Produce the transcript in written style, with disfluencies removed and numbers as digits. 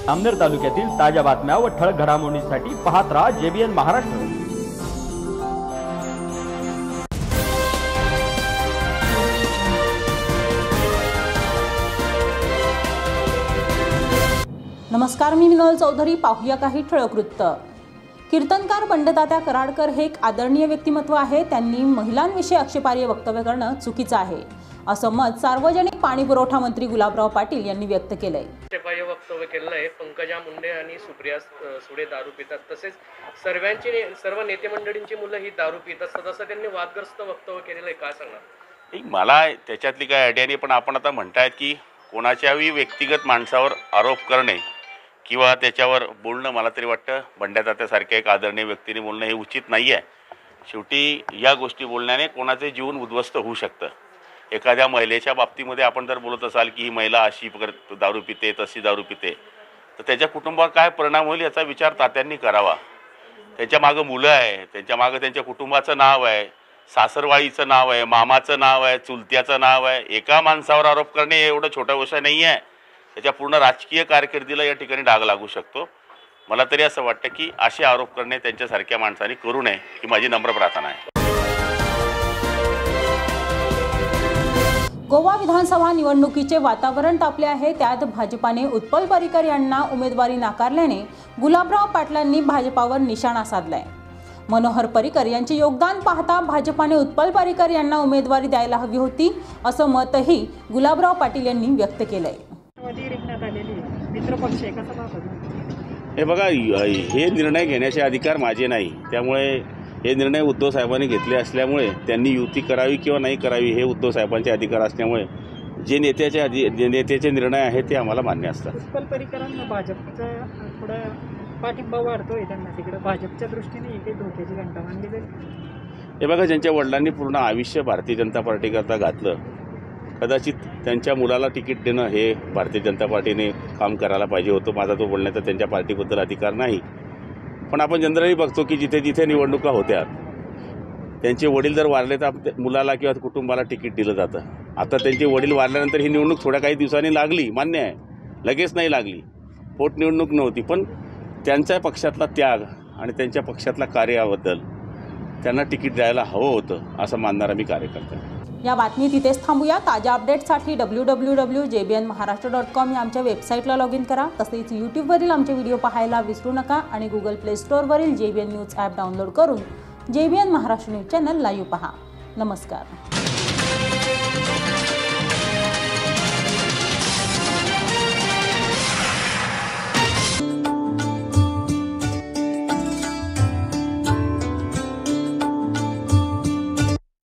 अमनेर तालुक्यातील ताज्या बातम्या व ठळक घडामोडींसाठी पाहत रहा JBN महाराष्ट्र। नमस्कार, मी मिनल चौधरी। पाहूया काही ठळक वृत्त। कीर्तनकार बंडतात्या कराडकर हे एक आदरणीय व्यक्तिमत्व आहे। त्यांनी महिलांविषयी आक्षेपार्ह वक्तव्य करणं चुकीचं आहे, असं मत सार्वजनिक पाणी पुरवठा मंत्री गुलाबराव पाटील यांनी व्यक्त केलंय। आक्षेपार्ह वक्तव्य केलं आहे। पंकजा मुंडे आणि सुप्रिया सुळे दारू पितात, तसेच सर्व नेते मंडळींची मुलं ही दारू पित असतात, असं त्यांनी वादग्रस्त वक्तव्य केलेलं आहे। काय सांगणार? मला त्याच्यातली काय आयडिया नाही, पण आपण आता म्हणतायत की कोणाच्याही व्यक्तिगत माणसावर आरोप करणे किंवा त्याच्यावर बोलणं, मला तरी वाटतं बंड्यातात्यासारख्या एक आदरणीय व्यक्तीने बोलणं हे उचित नाही आहे। शेवटी या गोष्टी बोलण्याने कोणाचे जीवन उद्ध्वस्त होऊ शकतं। एखाद्या महिलेच्या बाबतीमध्ये आपण जर बोलत असाल की ही महिला अशी दारू पिते, तशी दारू पिते, तर त्याच्या कुटुंबावर काय परिणाम होईल याचा विचार तात्यांनी करावा। त्यांच्या मागं मुलं आहे, त्यांच्या मागं त्यांच्या कुटुंबाचं नाव आहे, सासरवाळीचं नाव आहे, मामाचं नाव आहे, चुलत्याचं नाव आहे। एका माणसावर आरोप करणे एवढं छोटा विषय नाही आहे, त्याच्या पूर्ण राजकीय कारकिर्दीला या ठिकाणी डाग लागू शकतो। मला तरी असं वाटतं की असे आरोप करणे त्यांच्यासारख्या माणसांनी करू नये ही माझी नम्र प्रार्थना आहे। गोवा विधानसभा निवडणुकीचे वातावरण तापले आहे। त्यात भाजपाने उत्पल परिकर यांना उमेदवारी नाकारल्याने गुलाबराव पाटलांनी भाजपावर निशाणा साधलाय। मनोहर परिकर यांचे योगदान पाहता भाजपाने उत्पल परिकर यांना उमेदवारी द्यायला हवी होती, असं मतही गुलाबराव पाटील यांनी व्यक्त केलंय। हे बघा, हे निर्णय घेण्याचे अधिकार माझे नाही, त्यामुळे हे निर्णय उद्धव साहेबांनी घेतले असल्यामुळे त्यांनी युती करावी किंवा नाही करावी हे उद्धव साहेबांचे अधिकार असल्यामुळे जे नेत्याचे निर्णय आहेत ते आम्हाला मान्य असतात। उत्पल परिकरांना भाजपचा थोडा पाठिंबा वाढतोय, त्यांना तिकडे भाजपच्या दृष्टीने काही धोक्याची घंटा मानली जाईल। हे बघा, ज्यांच्या वडिलांनी पूर्ण आयुष्य भारतीय जनता पार्टीकरता घातलं, कदाचित त्यांच्या मुलाला तिकीट देणं हे भारतीय जनता पार्टीने काम करायला पाहिजे होतं। माझा तो बोलण्याचा त्यांच्या पार्टीबद्दल अधिकार नाही, पण आपण जनरली बघतो की जिथे जिथे निवडणुका होत्या त्यांचे वडील जर वारले तर मुलाला किंवा कुटुंबाला तिकीट दिलं जातं। आता त्यांचे वडील वारल्यानंतर ही निवडणूक थोड्या काही दिवसांनी लागली, मान्य आहे, लगेच नाही लागली, पोटनिवडणूक नव्हती, पण त्यांच्या पक्षातला त्याग आणि त्यांच्या पक्षातल्या कार्याबद्दल त्यांना तिकीट द्यायला हवं होतं असं मानणारा मी कार्यकर्ता आहे। या बातमी तिथेच थांबूया। ताज्या अपडेट्ससाठी www.jbnmaharashtra.com या आमच्या वेबसाईटला लॉग इन करा। तसेच यूट्यूबवरील आमचे व्हिडिओ पाहायला विसरू नका आणि गुगल प्ले स्टोअरवरील JBN न्यूज ॲप डाउनलोड करून JBN Maharashtra news channel live पहा। नमस्कार।